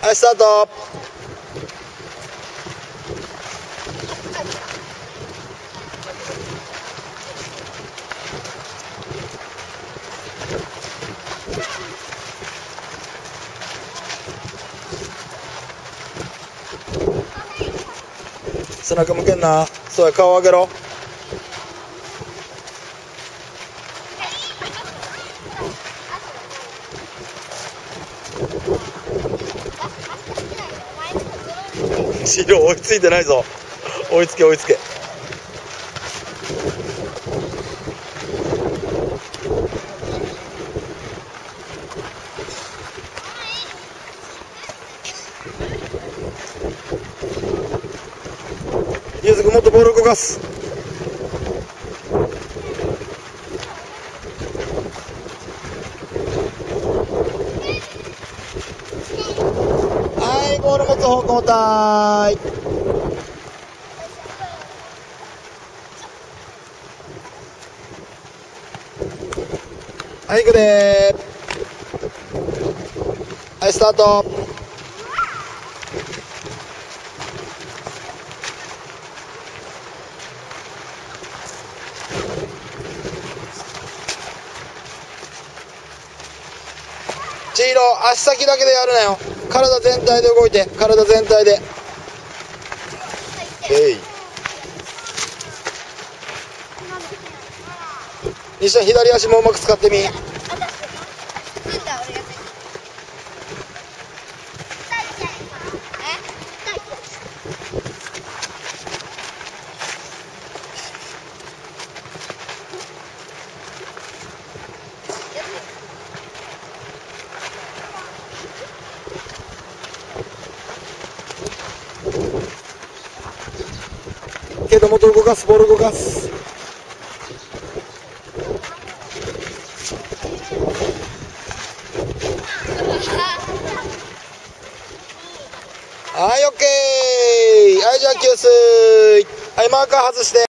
はい、スタート。背中向けんな。そうや、顔上げろ。白追いついてないぞ。追いつけ追いつけ。ゆうずくんもっとボール動かす。はい、ボール持つ方交代。はい、行くでー。はい、スタート。千尋、足先だけでやるなよ。体全体で動いて、体全体で。西ちゃん、左足もうまく使ってみ。けどもっと動かす、ボール動かす。はい、オッケー。はい、じゃあ給水。はい、マーカー外して。